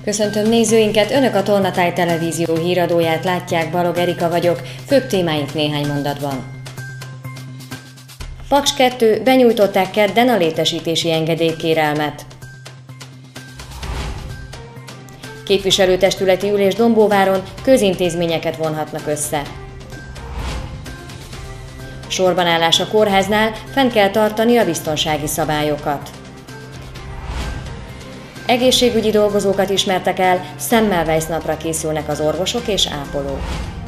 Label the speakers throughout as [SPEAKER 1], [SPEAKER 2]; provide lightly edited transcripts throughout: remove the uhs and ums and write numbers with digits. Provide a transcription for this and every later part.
[SPEAKER 1] Köszöntöm nézőinket, Önök a Tolnatáj televízió híradóját látják, Balog Erika vagyok, főbb témáink néhány mondatban. Paks 2, benyújtották kedden a létesítési engedélykérelmet. Képviselőtestületi ülés Dombóváron, közintézményeket vonhatnak össze. Sorbanállás a kórháznál, fenn kell tartani a biztonsági szabályokat. Egészségügyi dolgozókat ismertek el, Semmelweis napra készülnek az orvosok és ápolók.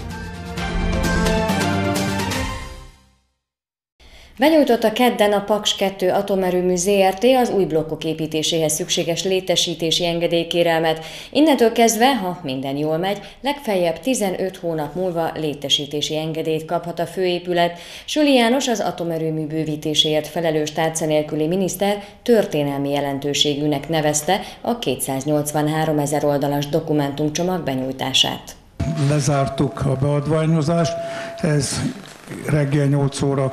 [SPEAKER 1] Benyújtotta kedden a Paks 2 atomerőmű Zrt. Az új blokkok építéséhez szükséges létesítési engedélykérelmet. Innentől kezdve, ha minden jól megy, legfeljebb 15 hónap múlva létesítési engedélyt kaphat a főépület. Süli János, az atomerőmű bővítéséért felelős tárca nélküli miniszter történelmi jelentőségűnek nevezte a 283 000 oldalas dokumentumcsomag benyújtását.
[SPEAKER 2] Lezártuk a beadványozást, ez reggel 8 óra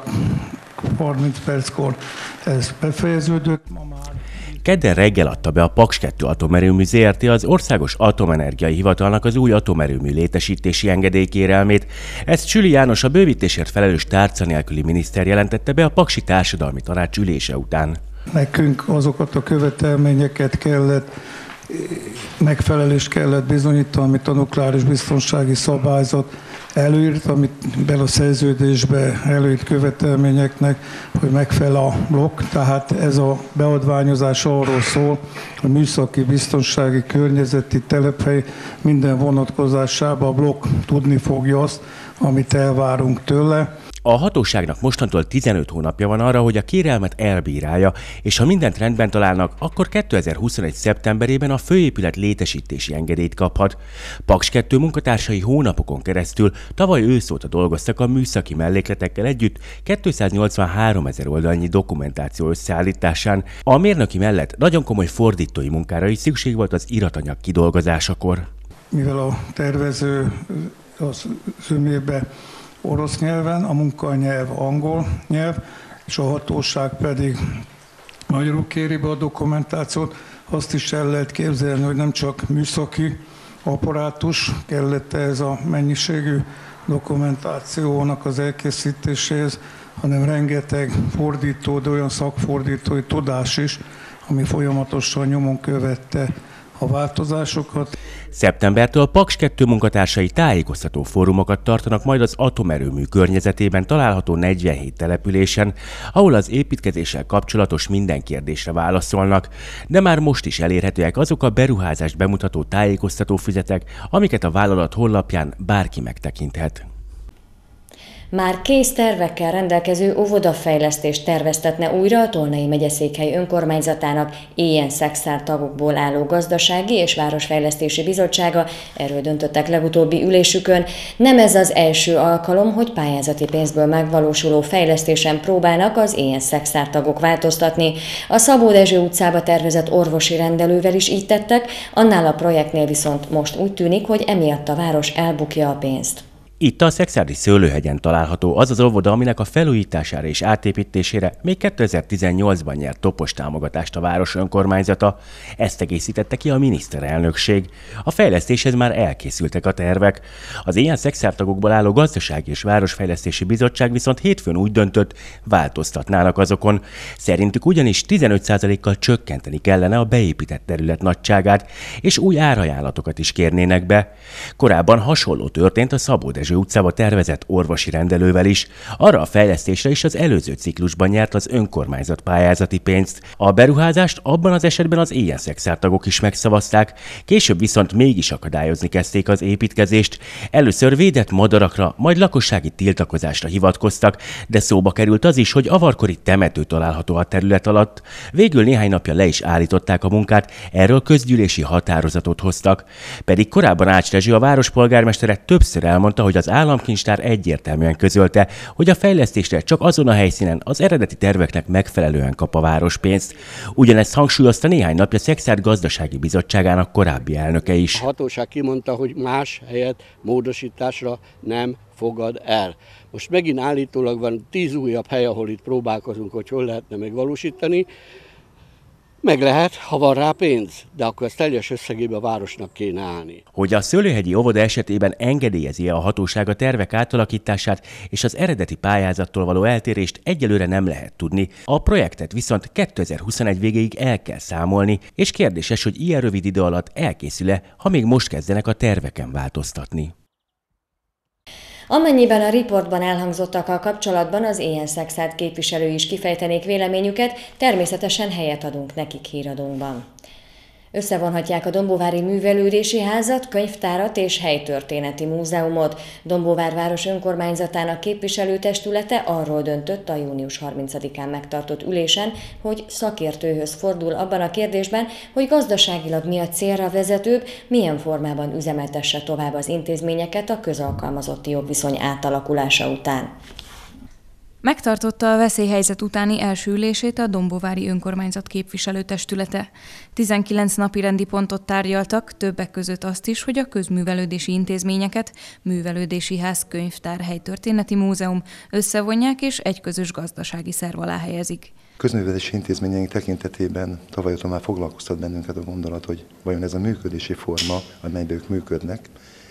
[SPEAKER 2] 30 perckor ez befejeződött.
[SPEAKER 3] Kedden reggel adta be a Paks 2 atomerőmű Zrt. Az Országos Atomenergiai Hivatalnak az új atomerőmű létesítési engedélykérelmét. Ezt Süli János, a bővítésért felelős tárca nélküli miniszter jelentette be a Paksi Társadalmi Tanács ülése után.
[SPEAKER 2] Nekünk azokat a követelményeket kellett, megfelelést kellett bizonyítani, amit a nukleáris biztonsági szabályzat előírt, amit bele a szerződésbe előírt követelményeknek, hogy megfelel a blokk. Tehát ez a beadványozás arról szól, hogy műszaki, biztonsági, környezeti, telephely minden vonatkozásában a blokk tudni fogja azt, amit elvárunk tőle.
[SPEAKER 3] A hatóságnak mostantól 15 hónapja van arra, hogy a kérelmet elbírálja, és ha mindent rendben találnak, akkor 2021. szeptemberében a főépület létesítési engedélyt kaphat. Paks 2 munkatársai hónapokon keresztül tavaly ősz óta dolgoztak a műszaki mellékletekkel együtt 283 000 oldalnyi dokumentáció összeállításán. A mérnöki mellett nagyon komoly fordítói munkára is szükség volt az iratanyag kidolgozásakor.
[SPEAKER 2] Mivel a tervező az zömébe orosz nyelven, a munkanyelv angol nyelv, és a hatóság pedig magyarul kéri be a dokumentációt. Azt is el lehet képzelni, hogy nem csak műszaki apparátus kellett ez a mennyiségű dokumentációnak az elkészítéséhez, hanem rengeteg fordító, de olyan szakfordítói tudás is, ami folyamatosan nyomon követte a változásokat.
[SPEAKER 3] Szeptembertől a Paks 2 munkatársai tájékoztató fórumokat tartanak majd az atomerőmű környezetében található 47 településen, ahol az építkezéssel kapcsolatos minden kérdésre válaszolnak, de már most is elérhetőek azok a beruházást bemutató tájékoztató füzetek, amiket a vállalat honlapján bárki megtekinthet.
[SPEAKER 1] Már kész tervekkel rendelkező óvodafejlesztést terveztetne újra a Tolnai megyeszékhely önkormányzatának ilyen szexár tagokból álló gazdasági és városfejlesztési bizottsága, erről döntöttek legutóbbi ülésükön. Nem ez az első alkalom, hogy pályázati pénzből megvalósuló fejlesztésen próbálnak az ilyen szexár tagok változtatni. A Szabó Dezső utcába tervezett orvosi rendelővel is így tettek, annál a projektnél viszont most úgy tűnik, hogy emiatt a város elbukja a pénzt.
[SPEAKER 3] Itt a Szexárdi Szőlőhegyen található az az óvoda, aminek a felújítására és átépítésére még 2018-ban nyert topos támogatást a város önkormányzata. Ezt egészítette ki a miniszterelnökség. A fejlesztéshez már elkészültek a tervek. Az ilyen szexártagokból álló Gazdasági és Városfejlesztési Bizottság viszont hétfőn úgy döntött, változtatnának azokon. Szerintük ugyanis 15%-kal csökkenteni kellene a beépített terület nagyságát, és új árajánlatokat is kérnének be. Korábban hasonló történt a Szabó Dezső utcába tervezett orvosi rendelővel is. Arra a fejlesztésre is az előző ciklusban nyert az önkormányzat pályázati pénzt. A beruházást abban az esetben az ilyen szexártagok is megszavazták, később viszont mégis akadályozni kezdték az építkezést. Először védett madarakra, majd lakossági tiltakozásra hivatkoztak, de szóba került az is, hogy avarkori temető található a terület alatt. Végül néhány napja le is állították a munkát, erről közgyűlési határozatot hoztak. Pedig korábban Ács Rezső, a várospolgármestere többször elmondta, hogy az államkincstár egyértelműen közölte, hogy a fejlesztésre csak azon a helyszínen az eredeti terveknek megfelelően kap a város pénzt. Ugyanezt hangsúlyozta néhány napja Szexárd Gazdasági Bizottságának korábbi elnöke is.
[SPEAKER 4] A hatóság kimondta, hogy más helyet módosításra nem fogad el. Most megint állítólag van 10 újabb hely, ahol itt próbálkozunk, hogy hol lehetne megvalósítani. Meg lehet, ha van rá pénz, de akkor ezt teljes összegében a városnak kéne állni.
[SPEAKER 3] Hogy a Szőlőhegyi óvoda esetében engedélyezi-e a hatóság a tervek átalakítását és az eredeti pályázattól való eltérést egyelőre nem lehet tudni. A projektet viszont 2021 végéig el kell számolni, és kérdéses, hogy ilyen rövid idő alatt elkészül-e, ha még most kezdenek a terveken változtatni.
[SPEAKER 1] Amennyiben a riportban elhangzottakkal kapcsolatban az ilyen szexárt képviselői is kifejtenék véleményüket, természetesen helyet adunk nekik híradónkban. Összevonhatják a Dombóvári Művelődési Házat, könyvtárat és helytörténeti múzeumot. Dombóvár város önkormányzatának képviselőtestülete arról döntött a június 30-án megtartott ülésen, hogy szakértőhöz fordul abban a kérdésben, hogy gazdaságilag mi a célra vezetőbb, milyen formában üzemeltesse tovább az intézményeket a közalkalmazotti jogviszony átalakulása után.
[SPEAKER 5] Megtartotta a veszélyhelyzet utáni első ülését a Dombóvári Önkormányzat képviselőtestülete. 19 napirendi pontot tárgyaltak, többek között azt is, hogy a közművelődési intézményeket, művelődési ház, könyvtár, helytörténeti múzeum összevonják és egy közös gazdasági szerv alá helyezik.
[SPEAKER 6] Közművelési intézményeink tekintetében tavaly óta már foglalkoztat bennünket a gondolat, hogy vajon ez a működési forma, amelyben ők működnek,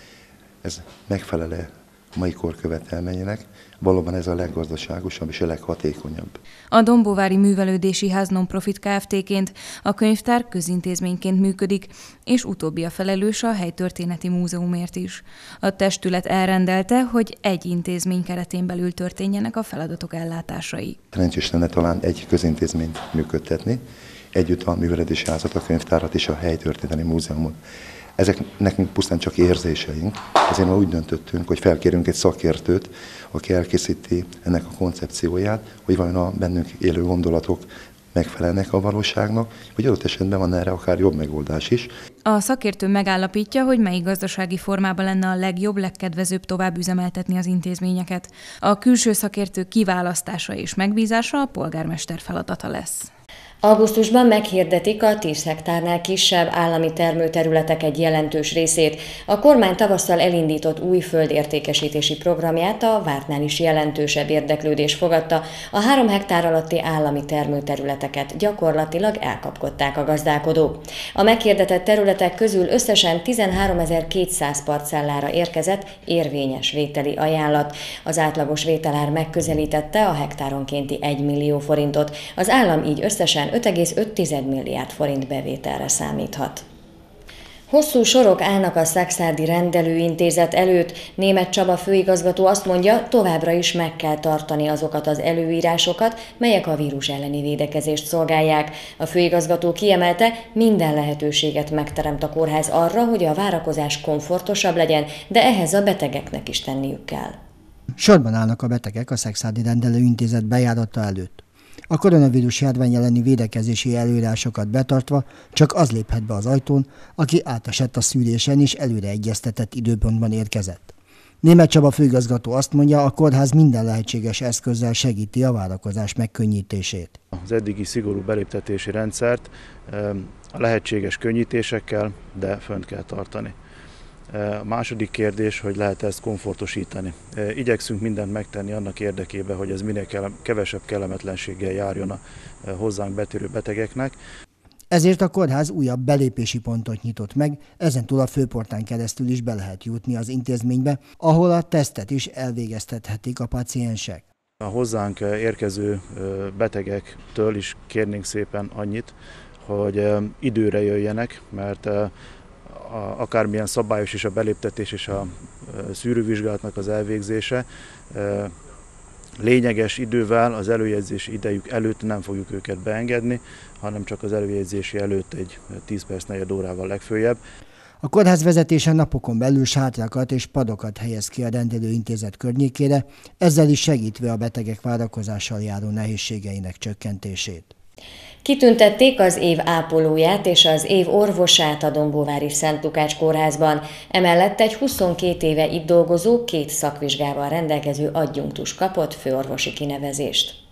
[SPEAKER 6] ez megfelel-e a mai kor követelményének, valóban ez a leggazdaságosabb és a leghatékonyabb.
[SPEAKER 5] A Dombóvári Művelődési Ház non-profit Kft-ként, a könyvtár közintézményként működik, és utóbbi a felelős a helytörténeti múzeumért is. A testület elrendelte, hogy egy intézmény keretén belül történjenek a feladatok ellátásai.
[SPEAKER 6] Szerencsés lenne talán egy közintézményt működtetni, együtt a Művelődési Házat, a könyvtárat és a helytörténeti múzeumot. Ezek nekünk pusztán csak érzéseink, ezért már úgy döntöttünk, hogy felkérünk egy szakértőt, aki elkészíti ennek a koncepcióját, hogy vajon a bennünk élő gondolatok megfelelnek a valóságnak, vagy adott esetben van erre akár jobb megoldás is.
[SPEAKER 5] A szakértő megállapítja, hogy melyik gazdasági formában lenne a legjobb, legkedvezőbb tovább üzemeltetni az intézményeket. A külső szakértő kiválasztása és megbízása a polgármester feladata lesz.
[SPEAKER 1] Augusztusban meghirdetik a 10 hektárnál kisebb állami termőterületek egy jelentős részét. A kormány tavasszal elindított új földértékesítési programját a vártnál is jelentősebb érdeklődés fogadta. A 3 hektár alatti állami termőterületeket gyakorlatilag elkapkodták a gazdálkodók. A meghirdetett területek közül összesen 13.200 parcellára érkezett érvényes vételi ajánlat. Az átlagos vételár megközelítette a hektáronkénti 1 millió forintot. Az állam így összesen 5,5 milliárd forint bevételre számíthat. Hosszú sorok állnak a Szekszárdi Rendelőintézet előtt. Németh Csaba főigazgató azt mondja, továbbra is meg kell tartani azokat az előírásokat, melyek a vírus elleni védekezést szolgálják. A főigazgató kiemelte, minden lehetőséget megteremt a kórház arra, hogy a várakozás komfortosabb legyen, de ehhez a betegeknek is tenniük kell.
[SPEAKER 7] Sorban állnak a betegek a Szekszárdi Rendelőintézet bejárata előtt. A koronavírus járvány elleni védekezési előírásokat betartva csak az léphet be az ajtón, aki átesett a szűrésen és előre egyeztetett időpontban érkezett. Németh Csaba főigazgató azt mondja, a kórház minden lehetséges eszközzel segíti a várakozás megkönnyítését.
[SPEAKER 8] Az eddigi szigorú beléptetési rendszert a lehetséges könnyítésekkel, de fönt kell tartani. A második kérdés, hogy lehet ezt komfortosítani. Igyekszünk mindent megtenni annak érdekében, hogy ez minél kevesebb kellemetlenséggel járjon a hozzánk betérő betegeknek.
[SPEAKER 7] Ezért a kórház újabb belépési pontot nyitott meg, ezentúl a főportán keresztül is be lehet jutni az intézménybe, ahol a tesztet is elvégeztethetik a paciensek.
[SPEAKER 8] A hozzánk érkező betegektől is kérnénk szépen annyit, hogy időre jöjjenek, mert akármilyen szabályos is a beléptetés és a szűrővizsgálatnak az elvégzése, lényeges idővel az előjegyzési idejük előtt nem fogjuk őket beengedni, hanem csak az előjegyzési előtt egy 10 perc, negyed órával legföljebb.
[SPEAKER 7] A kórház vezetése napokon belül sátrakat és padokat helyez ki a rendelőintézet környékére, ezzel is segítve a betegek várakozással járó nehézségeinek csökkentését.
[SPEAKER 1] Kitüntették az év ápolóját és az év orvosát a Dombóvári Szent Lukács kórházban. Emellett egy 22 éve itt dolgozó, 2 szakvizsgával rendelkező adjunktus kapott főorvosi kinevezést.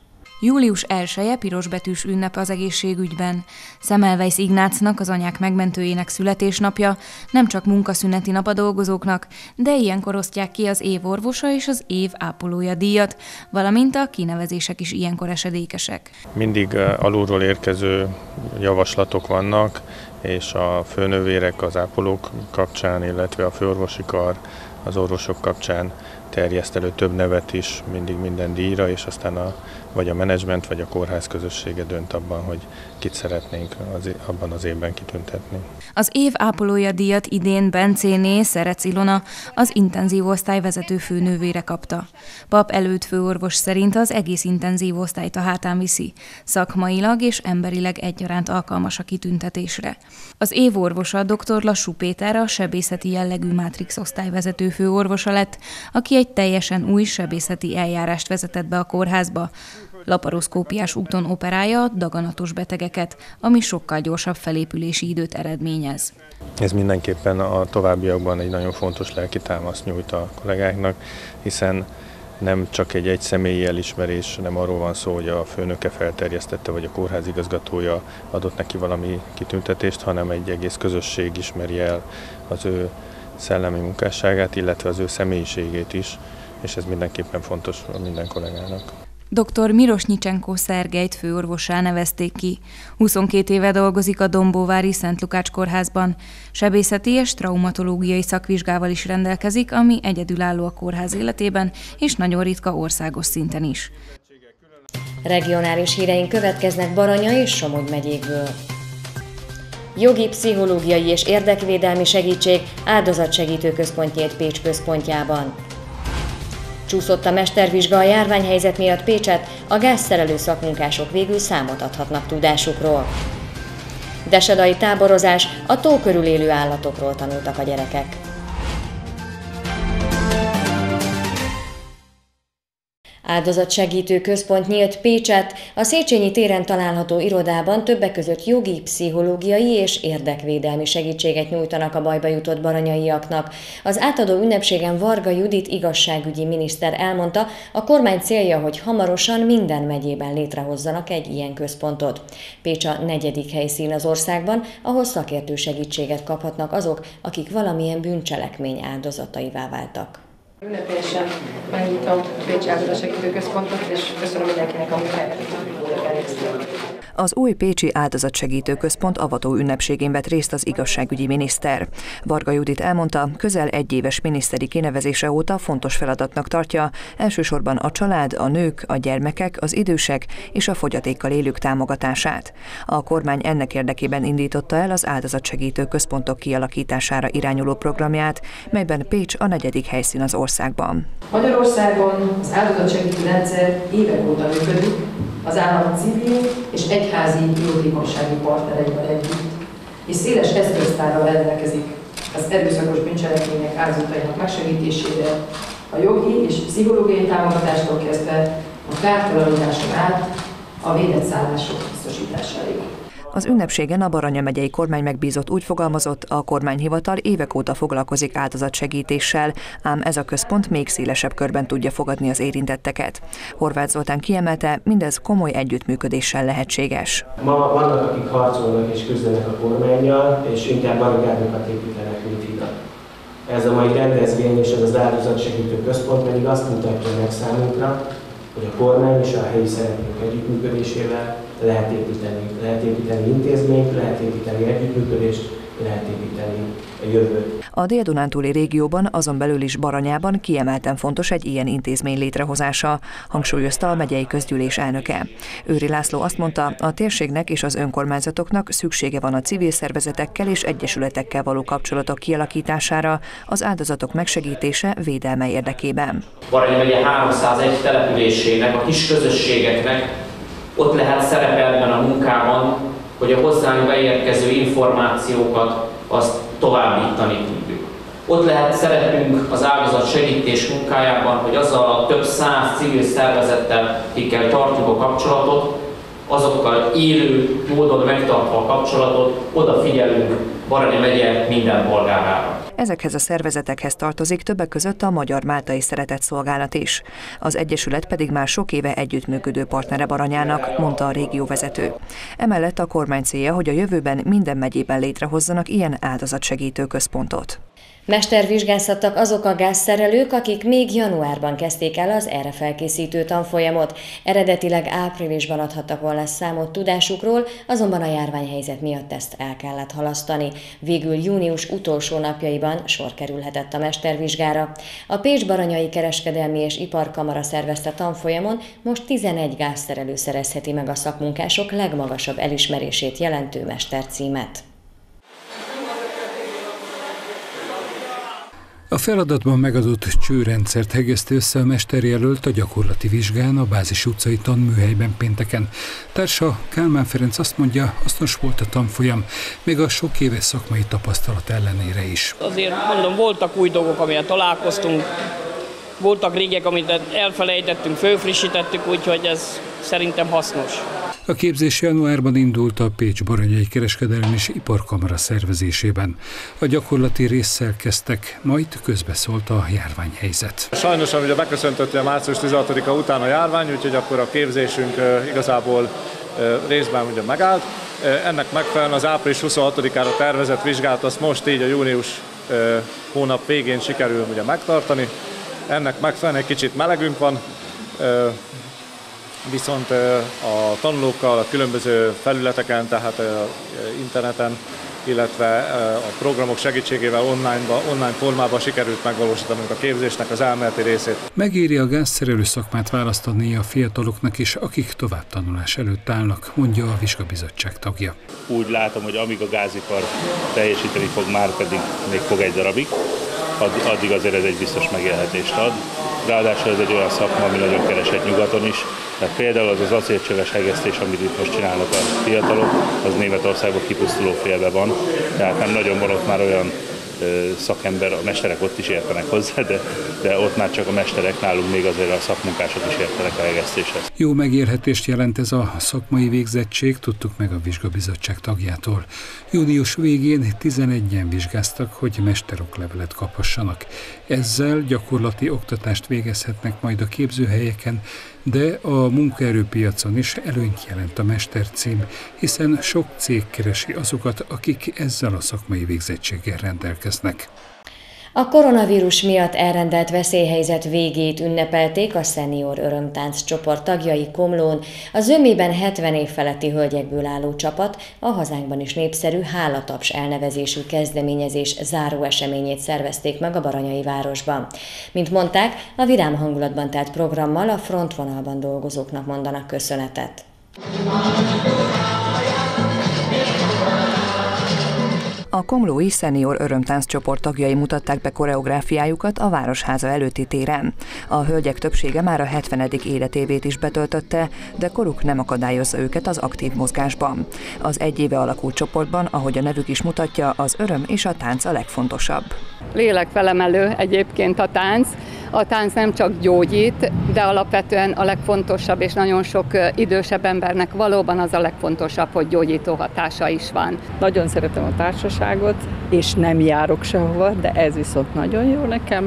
[SPEAKER 5] Július 1-e pirosbetűs ünnep az egészségügyben. Semmelweis Ignácnak, az anyák megmentőjének születésnapja, nem csak munkaszüneti nap a dolgozóknak, de ilyenkor osztják ki az év orvosa és az év ápolója díjat, valamint a kinevezések is ilyenkor esedékesek.
[SPEAKER 9] Mindig alulról érkező javaslatok vannak, és a főnővérek az ápolók kapcsán, illetve a főorvosi kar az orvosok kapcsán terjeszt elő több nevet is mindig minden díjra, és aztán vagy a menedzsment, vagy a kórház közössége dönt abban, hogy kit szeretnénk abban az évben kitüntetni.
[SPEAKER 5] Az év ápolója díjat idén Bencéné Szerec Ilona, az intenzív osztály vezető főnővére kapta. Pap előtt főorvos szerint az egész intenzív osztályt a hátán viszi. Szakmailag és emberileg egyaránt alkalmas a kitüntetésre. Az év orvosa dr. Lassú Péter a sebészeti jellegű Mátrix osztály vezető főorvosa lett, aki egy teljesen új sebészeti eljárást vezetett be a kórházba. Laparoszkópiás úton operálja a daganatos betegeket, ami sokkal gyorsabb felépülési időt eredményez.
[SPEAKER 9] Ez mindenképpen a továbbiakban egy nagyon fontos lelki támaszt nyújt a kollégáknak, hiszen nem csak egy személyi elismerés, nem arról van szó, hogy a főnöke felterjesztette, vagy a kórház igazgatója adott neki valami kitüntetést, hanem egy egész közösség ismeri el az ő szellemi munkásságát, illetve az ő személyiségét is, és ez mindenképpen fontos minden kollégának.
[SPEAKER 5] Dr. Mirosnyicsenko Szergejt főorvossá nevezték ki. 22 éve dolgozik a dombóvári Szent Lukács kórházban. Sebészeti és traumatológiai szakvizsgával is rendelkezik, ami egyedülálló a kórház életében, és nagyon ritka országos szinten is.
[SPEAKER 1] Regionális híreink következnek Baranya és Somogy megyékből. Jogi, pszichológiai és érdekvédelmi segítség áldozatsegítő központját Pécs központjában. Csúszott a mestervizsga a járványhelyzet miatt Pécset, a gázszerelő szakmunkások végül számot adhatnak tudásukról. Desedai táborozás, a tó körül élő állatokról tanultak a gyerekek. Áldozatsegítő központ nyílt Pécsett, a Széchenyi téren található irodában többek között jogi, pszichológiai és érdekvédelmi segítséget nyújtanak a bajba jutott baranyaiaknak. Az átadó ünnepségen Varga Judit igazságügyi miniszter elmondta, a kormány célja, hogy hamarosan minden megyében létrehozzanak egy ilyen központot. Pécs a 4. helyszín az országban, ahol szakértő segítséget kaphatnak azok, akik valamilyen bűncselekmény áldozataivá váltak.
[SPEAKER 10] Ünnepélyesen megnyitom a Pécsi Áldozatsegítő Központot, és köszönöm mindenkinek a munkáját, akik elvégezték.
[SPEAKER 11] Az új Pécsi Áldozatsegítő Központ avató ünnepségén vett részt az igazságügyi miniszter. Varga Judit elmondta, közel 1 éves miniszteri kinevezése óta fontos feladatnak tartja, elsősorban a család, a nők, a gyermekek, az idősek és a fogyatékkal élők támogatását. A kormány ennek érdekében indította el az Áldozatsegítő Központok kialakítására irányuló programját, melyben Pécs a 4. helyszín az országban.
[SPEAKER 10] Magyarországon az áldozatsegítő rendszer évek óta működik, az állam civil és egyházi jótékonysági partnereivel együtt, és széles eszköztárral rendelkezik az erőszakos bűncselekmények áldozatainak megsegítésére, a jogi és pszichológiai támogatástól kezdve a kártalanításon át a védett szállások biztosításáig.
[SPEAKER 11] Az ünnepségen a Baranya megyei kormány megbízott úgy fogalmazott, a kormányhivatal évek óta foglalkozik áldozatsegítéssel, ám ez a központ még szélesebb körben tudja fogadni az érintetteket. Horváth Zoltán kiemelte, mindez komoly együttműködéssel lehetséges.
[SPEAKER 12] Ma vannak, akik harcolnak és küzdenek a kormánnyal, és inkább barikádokat építenek, mint hidat. Ez a mai rendezvény és ez az áldozatsegítő központ pedig azt mutatja meg számunkra, hogy a kormány és a helyi szereplők együttműködésével lehet építeni intézményt, lehet építeni együttműködést, lehet építeni a jövőt.
[SPEAKER 11] A Dél-Dunántúli régióban, azon belül is Baranyában kiemelten fontos egy ilyen intézmény létrehozása, hangsúlyozta a megyei közgyűlés elnöke. Őri László azt mondta, a térségnek és az önkormányzatoknak szüksége van a civil szervezetekkel és egyesületekkel való kapcsolatok kialakítására, az áldozatok megsegítése, védelme érdekében.
[SPEAKER 13] Baranya megye 301 településének, a kis közösségeknek ott lehet szerepe ebben a munkában, hogy a hozzánk beérkező információkat azt továbbítani tudjuk. Ott lehet szerepünk az áldozatsegítés munkájában, hogy azzal a több száz civil szervezettel, akikkel tartjuk a kapcsolatot, azokkal élő módon megtartva a kapcsolatot, odafigyelünk Baranya megye minden polgárára.
[SPEAKER 11] Ezekhez a szervezetekhez tartozik többek között a Magyar Máltai Szeretetszolgálat is. Az egyesület pedig már sok éve együttműködő partnere Baranyának, mondta a régióvezető. Emellett a kormány célja, hogy a jövőben minden megyében létrehozzanak ilyen áldozatsegítő központot.
[SPEAKER 1] Mestervizsgáztattak azok a gázszerelők, akik még januárban kezdték el az erre felkészítő tanfolyamot. Eredetileg áprilisban adhattak volna számot tudásukról, azonban a járványhelyzet miatt ezt el kellett halasztani. Végül június utolsó napjaiban sor kerülhetett a mestervizsgára. A Pécs-Baranyai Kereskedelmi és Iparkamara szervezte tanfolyamon most 11 gázszerelő szerezheti meg a szakmunkások legmagasabb elismerését jelentő mestercímet.
[SPEAKER 14] A feladatban megadott csőrendszert hegeszte össze a mesterjelölt a gyakorlati vizsgán a Bázis utcai tanműhelyben pénteken. Társa Kálmán Ferenc azt mondja, hasznos volt a tanfolyam, még a sok éves szakmai tapasztalat ellenére is.
[SPEAKER 15] Azért mondom, voltak új dolgok, amivel találkoztunk, voltak régek, amit elfelejtettünk, fölfrissítettük, úgyhogy ez szerintem hasznos.
[SPEAKER 14] A képzés januárban indult a Pécs-Baranyai Kereskedelmi és Iparkamara szervezésében. A gyakorlati résszel kezdtek, majd közbeszólt a járványhelyzet.
[SPEAKER 16] Sajnos, ugye beköszöntött a március 16-a után a járvány, úgyhogy akkor a képzésünk igazából részben ugye megállt. Ennek megfelelően az április 26-ára tervezett vizsgát azt most így a június hónap végén sikerül ugye megtartani. Ennek megfelelően egy kicsit melegünk van, viszont a tanulókkal a különböző felületeken, tehát interneten, illetve a programok segítségével online formában sikerült megvalósítanunk a képzésnek az elméleti részét.
[SPEAKER 14] Megéri a gázszerelő szakmát választani a fiataloknak is, akik továbbtanulás előtt állnak, mondja a vizsgabizottság tagja.
[SPEAKER 17] Úgy látom, hogy amíg a gázipar teljesíteni fog, már pedig még fog egy darabig, addig azért ez egy biztos megélhetést ad. Ráadásul ez egy olyan szakma, ami nagyon keresett nyugaton is. Tehát például az acélcsöves hegesztés, amit itt most csinálnak a fiatalok, az Németországban kipusztuló félben van. Tehát nem nagyon van ott már olyan szakember, a mesterek ott is értenek hozzá, de ott már csak a mesterek, nálunk még azért a szakmunkások is értenek a hegesztéshez.
[SPEAKER 14] Jó megélhetést jelent ez a szakmai végzettség, tudtuk meg a vizsgabizottság tagjától. Június végén 11-en vizsgáztak, hogy mesteroklevelet kaphassanak. Ezzel gyakorlati oktatást végezhetnek majd a képzőhelyeken, de a munkaerőpiacon is előnyt jelent a mestercím, hiszen sok cég keresi azokat, akik ezzel a szakmai végzettséggel rendelkeznek.
[SPEAKER 1] A koronavírus miatt elrendelt veszélyhelyzet végét ünnepelték a Szenior Örömtánc csoport tagjai Komlón. A zömében 70 év feletti hölgyekből álló csapat a hazánkban is népszerű Hálataps elnevezésű kezdeményezés záró eseményét szervezték meg a Baranyai városban. Mint mondták, a vidám hangulatban telt programmal a frontvonalban dolgozóknak mondanak köszönetet.
[SPEAKER 11] A komlói Szenior Örömtánc csoport tagjai mutatták be koreográfiájukat a Városháza előtti téren. A hölgyek többsége már a 70. életévét is betöltötte, de koruk nem akadályozza őket az aktív mozgásban. Az egy éve alakult csoportban, ahogy a nevük is mutatja, az öröm és a tánc a legfontosabb.
[SPEAKER 18] Lélekfelemelő egyébként a tánc. A tánc nem csak gyógyít, de alapvetően a legfontosabb, és nagyon sok idősebb embernek valóban az a legfontosabb, hogy gyógyító hatása is van.
[SPEAKER 19] Nagyon szeretem a társaságot, és nem járok sehova, de ez viszont nagyon jó nekem.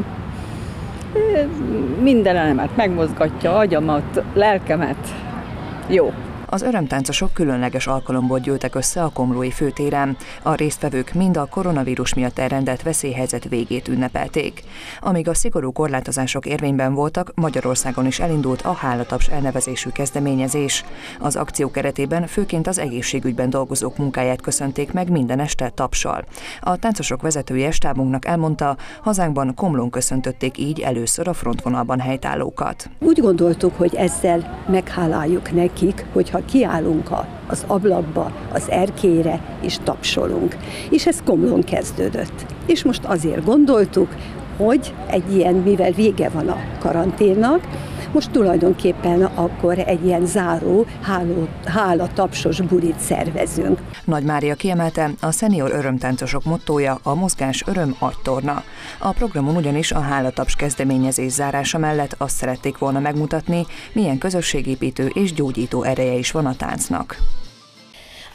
[SPEAKER 19] Minden elemet megmozgatja, agyamat, lelkemet. Jó.
[SPEAKER 11] Az örömtáncosok különleges alkalomból gyűltek össze a komlói főtéren. A résztvevők mind a koronavírus miatt elrendelt veszélyhelyzet végét ünnepelték. Amíg a szigorú korlátozások érvényben voltak, Magyarországon is elindult a Hálataps elnevezésű kezdeményezés. Az akció keretében főként az egészségügyben dolgozók munkáját köszönték meg minden este tapssal. A táncosok vezetője stábunknak elmondta, hazánkban Komlón köszöntötték így először a frontvonalban helytállókat.
[SPEAKER 20] Úgy gondoltuk, hogy ezzel megháláljuk nekik, hogy ha kiállunk az ablakba, az erkélyre, és tapsolunk. És ez Komlón kezdődött. És most azért gondoltuk, hogy egy ilyen, mivel vége van a karanténnak, most tulajdonképpen akkor egy ilyen záró hálatapsos bulit szervezünk.
[SPEAKER 11] Nagy Mária kiemelte, a Szenior Örömtáncosok mottója a mozgás öröm agytorna. A programon ugyanis a Hálataps kezdeményezés zárása mellett azt szerették volna megmutatni, milyen közösségépítő és gyógyító ereje is van a táncnak.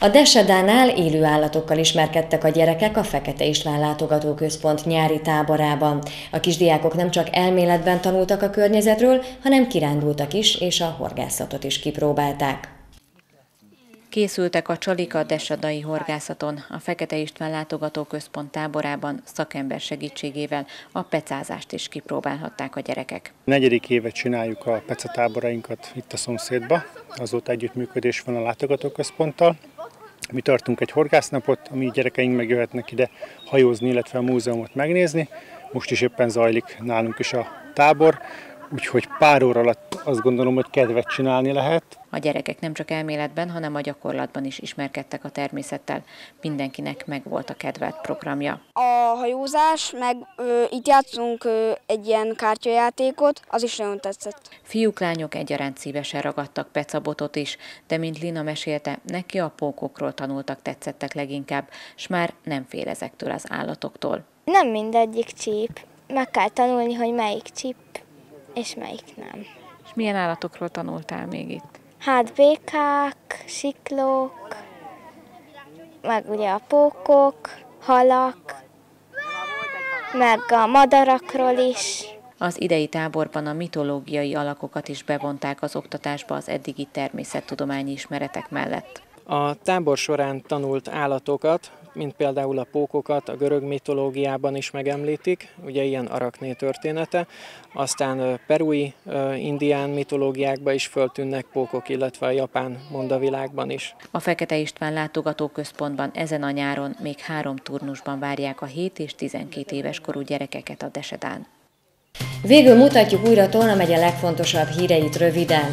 [SPEAKER 1] A Desedánál élő állatokkal ismerkedtek a gyerekek a Fekete István Látogatóközpont nyári táborában. A kisdiákok nem csak elméletben tanultak a környezetről, hanem kirándultak is, és a horgászatot is kipróbálták.
[SPEAKER 5] Készültek a csalik a desadai horgászaton. A Fekete István Látogatóközpont táborában szakember segítségével a pecázást is kipróbálhatták a gyerekek.
[SPEAKER 21] 4. évet csináljuk a pecatáborainkat itt a szomszédba. Azóta együttműködés van a látogatóközponttal. Mi tartunk egy horgásznapot, a mi gyerekeink megjöhetnek ide hajózni, illetve a múzeumot megnézni. Most is éppen zajlik nálunk is a tábor, úgyhogy pár óra alatt azt gondolom, hogy kedvet csinálni lehet.
[SPEAKER 5] A gyerekek nem csak elméletben, hanem a gyakorlatban is ismerkedtek a természettel. Mindenkinek megvolt a kedvelt programja.
[SPEAKER 22] A hajózás, meg itt játszunk egy ilyen kártyajátékot, az is nagyon tetszett.
[SPEAKER 5] Fiúk, lányok egyaránt szívesen ragadtak pecabotot is, de mint Lina mesélte, neki a pókokról tanultak tetszettek leginkább, s már nem fél ezektől az állatoktól.
[SPEAKER 23] Nem mindegyik csíp. Meg kell tanulni, hogy melyik csíp és melyik nem.
[SPEAKER 5] És milyen állatokról tanultál még itt?
[SPEAKER 23] Hát békák, siklók, meg ugye a pókok, halak, meg a madarakról is.
[SPEAKER 5] Az idei táborban a mitológiai alakokat is bevonták az oktatásba az eddigi természettudományi ismeretek mellett.
[SPEAKER 24] A tábor során tanult állatokat, mint például a pókokat, a görög mitológiában is megemlítik, ugye ilyen Arakné története, aztán perui, indián mitológiákban is föltűnnek pókok, illetve a japán mondavilágban is.
[SPEAKER 5] A Fekete István Látogatóközpontban ezen a nyáron még 3 turnusban várják a 7 és 12 éves korú gyerekeket a Desedán.
[SPEAKER 1] Végül mutatjuk újra Tolna megye legfontosabb híreit röviden.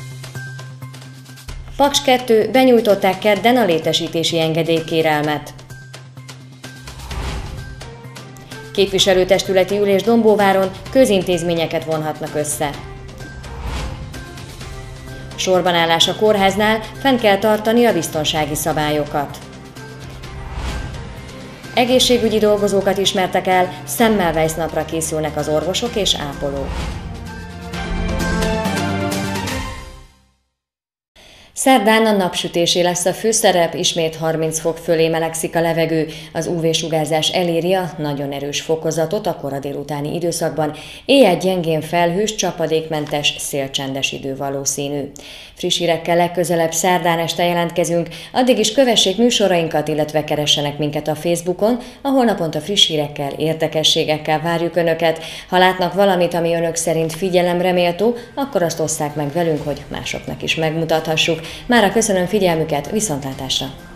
[SPEAKER 1] Paks 2, benyújtották kedden a létesítési engedélykérelmet. Képviselőtestületi ülés Dombóváron, közintézményeket vonhatnak össze. Sorbanállás a kórháznál, fenn kell tartani a biztonsági szabályokat. Egészségügyi dolgozókat ismertek el, Semmelweis napra készülnek az orvosok és ápolók. Szerdán a napsütésé lesz a főszerep, ismét 30 fok fölé melegszik a levegő, az UV-sugárzás eléri a nagyon erős fokozatot a kora délutáni időszakban, éjjel gyengén felhős, csapadékmentes, szélcsendes idő valószínű. Friss hírekkel legközelebb szerdán este jelentkezünk, addig is kövessék műsorainkat, illetve keressenek minket a Facebookon, ahol naponta friss hírekkel, érdekességekkel várjuk Önöket. Ha látnak valamit, ami Önök szerint figyelemre méltó, akkor azt osszák meg velünk, hogy másoknak is megmutathassuk. Mára köszönöm figyelmüket, viszontlátásra!